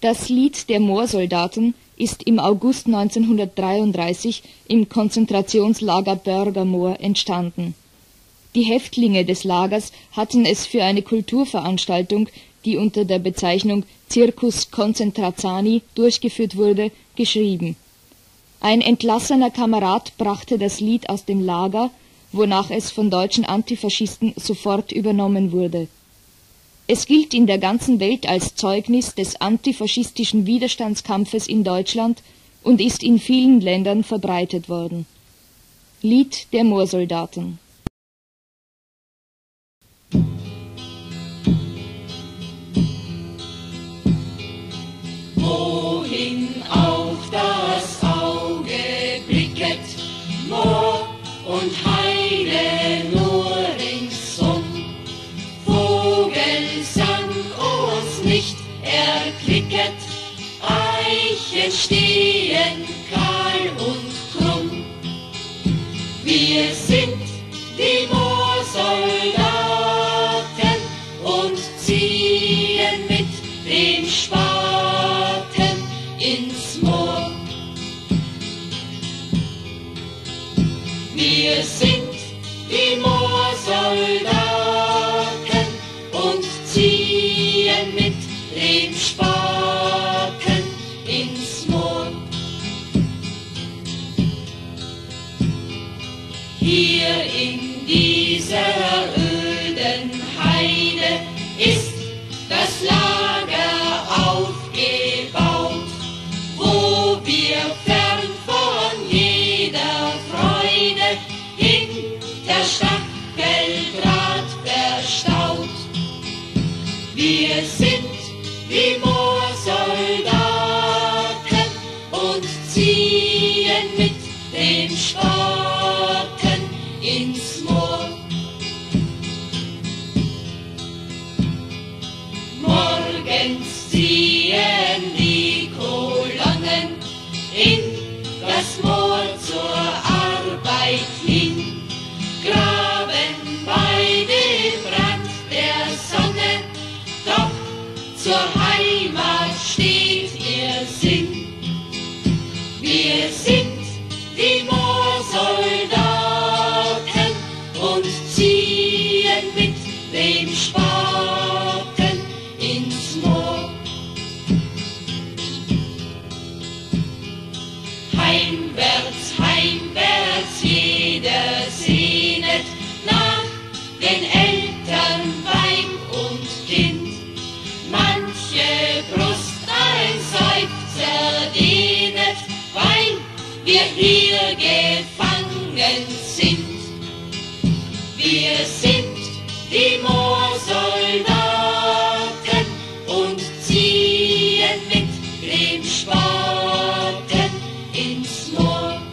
Das Lied der Moorsoldaten ist im August 1933 im Konzentrationslager Börgermoor entstanden. Die Häftlinge des Lagers hatten es für eine Kulturveranstaltung, die unter der Bezeichnung Circus Concentrazani durchgeführt wurde, geschrieben. Ein entlassener Kamerad brachte das Lied aus dem Lager, wonach es von deutschen Antifaschisten sofort übernommen wurde. Es gilt in der ganzen Welt als Zeugnis des antifaschistischen Widerstandskampfes in Deutschland und ist in vielen Ländern verbreitet worden. Lied der Moorsoldaten. Wohin auch das Auge blicket, Moor und Heide nur ringsum. Vogelsang uns nicht erquicket, Eichen stehen kahl und krumm. Wir sind die Moorsoldaten und ziehen mit dem Spaten ins Moor. Wir sind die Moorsoldaten und ziehen mit dem Spaten ins Moor. Hier in dieser öden Heide ist das Lager aufgebaut, wo wir fern von jeder Freude hinter Stacheldraht verstaut. Wir sind die Moorsoldaten und ziehen mit dem Spaten ins Moor. Morgens ziehen die Kolonnen in das Moor zur Arbeit hin, graben bei dem Rand der Sonne, doch zur Heimat steht ihr Sinn. Wir sind die Moorsoldaten und ziehen mit dem Spaten ins Moor. Heimwärts, heimwärts, jeder sehnet nach den Eltern, Weib und Kind. Manche Brust ein Seufzer dehnet, weil wir hier gefangen sind. Wir sind die Moorsoldaten und ziehen mit dem Spaten ins Moor.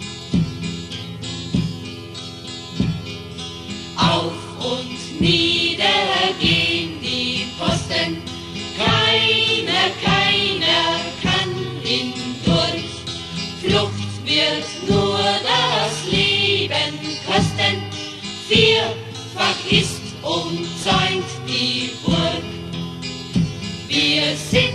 Auf und nieder gehen die Posten, keiner kann hindurch. Flucht wird nur das Leben kosten, vierfach ist umzäunt die Burg. Wir sind